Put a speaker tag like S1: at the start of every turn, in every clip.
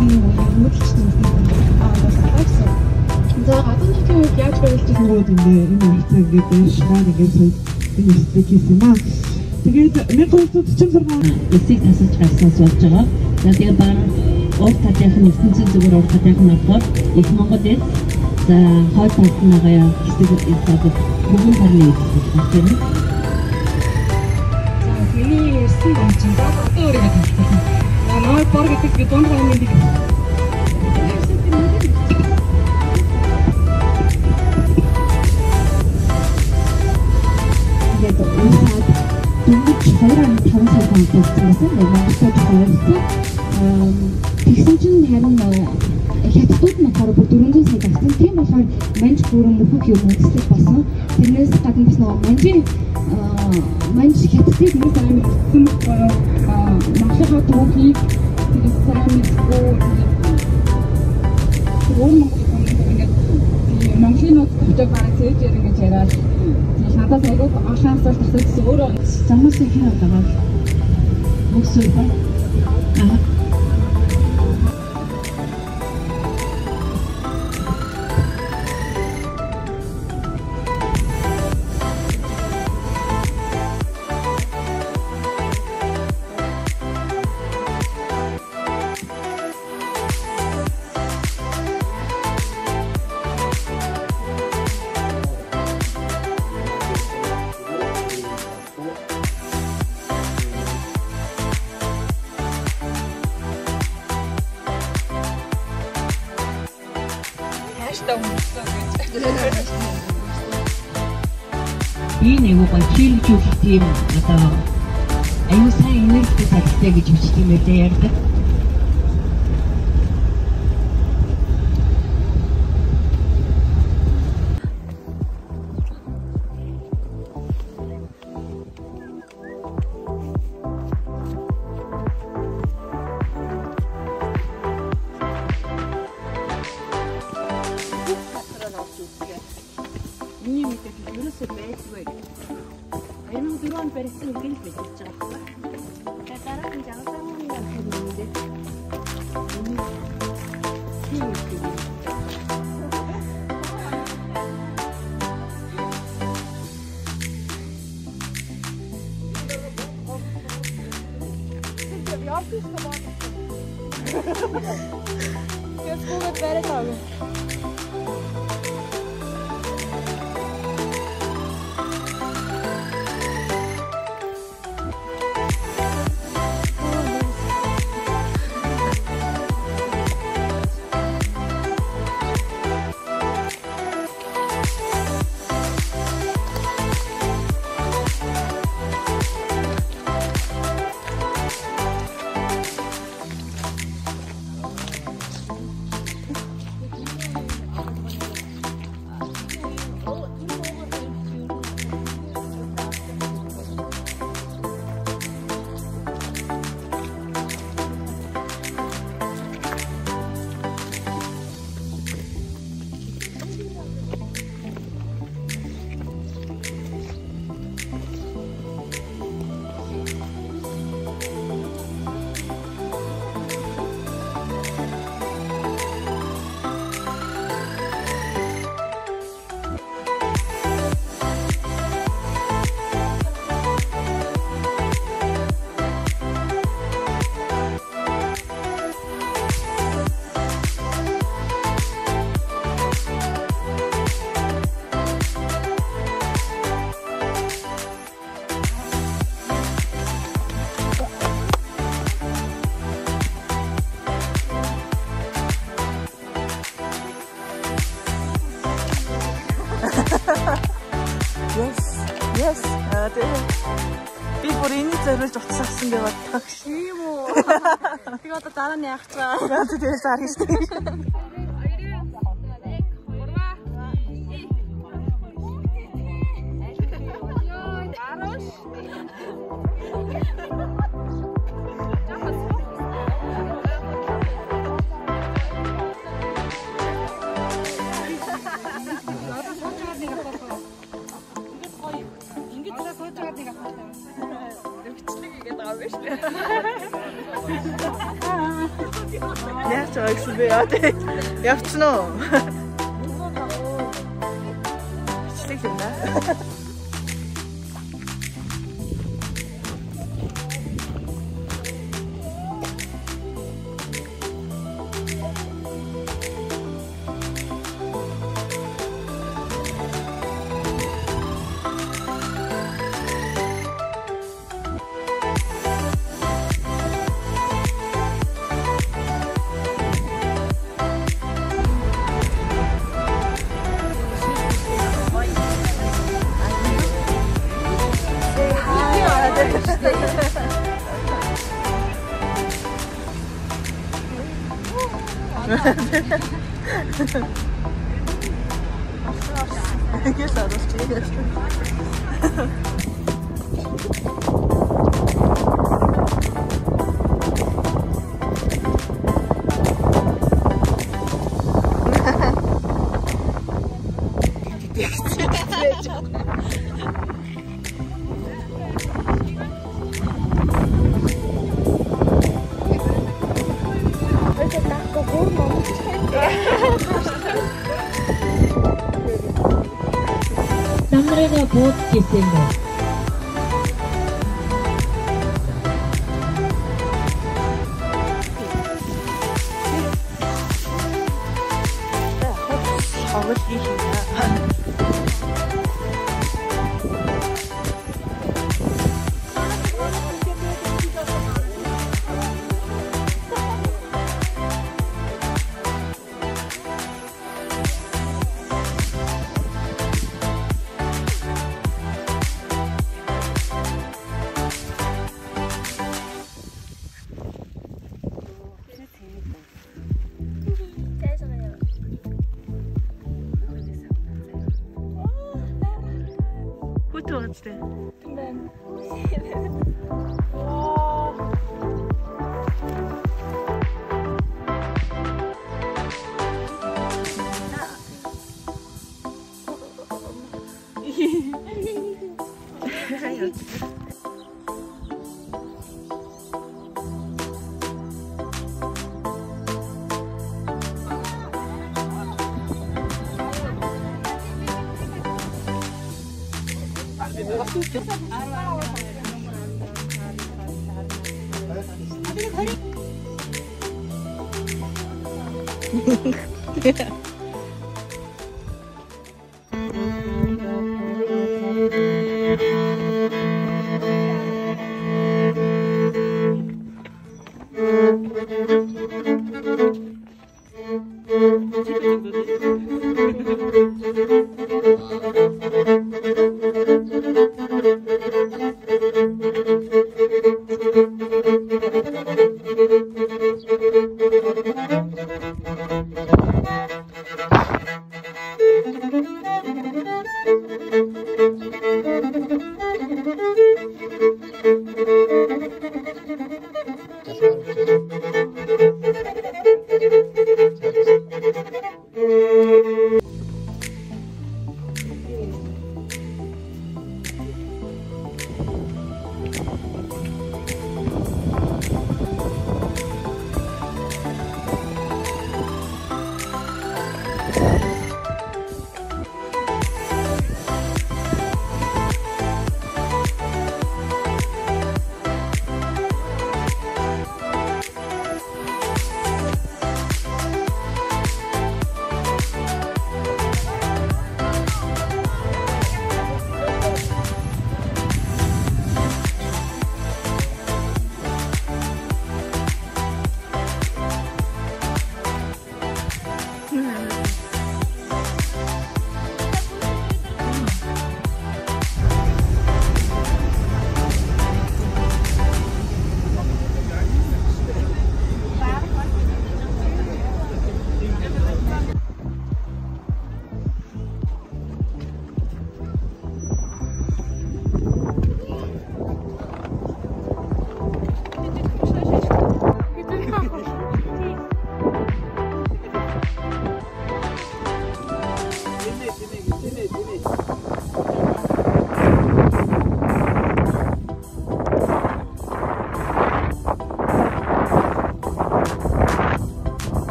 S1: За гадны нутгийн үед яаж байлж ирсэн
S2: Ингээд энэ хугацаа ингээд байшгаар ингээд энэ стек хийсэн юм аа. Тэгээд 1946
S3: эсийг тасалж гарснаас болж байгаа. За тэгээд бараг урт хадынхын ертөнцийн зүгээр урт хадынхын болохоор их Монгол эд за хойд талынхаа хэсэг эсээд бүгэн тарны эсдэг байна.
S1: За миний ирсэн юм чинь одоо өөрийгөө танилцуулсан. Намайг бор гэдэг би дунд хаймын нэг
S2: дөнгөж 2.5 сар хоногдсон Монголд тохиолдсон. Тэгсэн чинь харин хятадууд нь болохоор бүр 400 сая авсан. Тийм болохоор манж бүрэн мөхөх юм үздэг болсон. Тэрнээс гадна бас нөгөө манж хятадыг нэг амар хүм монголынхаа түүхийг тэгээд сайн мэдгүй Монголын нууц төвчөг бараг цээжээр ингэж яриад надад айгүй олон асуулт асуусан өөрөө замаас их юм байгаа. Мөсөө ба.
S3: Энэ нэг гоо чийлжүүлэх тийм одоо аюу сайн энерги салхитай гэж бичдэг юм байна ярьдаг.
S1: Миний мэдээ ерөөсөө байдгүй. Аймаг дөрөв барьсан юм гэж байж байгаа. Тэгээд дараагийн жагсааны юм хэлээ. Jetzt gucken wir weiter.
S4: Yes. Би бүр энийг зориулж утсаасан гэж боддог.
S1: Тийм үү. Би одоо дараа нь яах вэ?
S4: Яа тэгээ зар хийсэн.
S1: Biчлэг игээд байгаа юм биш үү?
S4: Яаж байгаа гэсэн бэ? Яа тий. Явцсан уу? Бичлэг юм да. Yes, I was
S3: Намрыга бод гэсэн юм.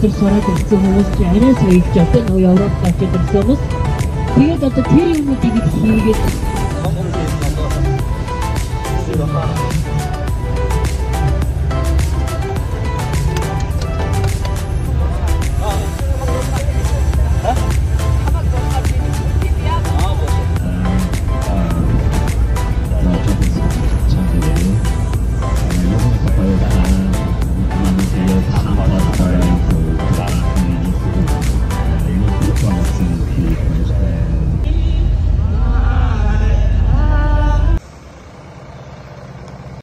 S3: өнөөдөр сураад ирсэн хүмүүс чи арай соёлж одоо нөгөө Европ гарч ирсэн хүмүүс тэгээд одоо тэр юмнуудыг хийгээд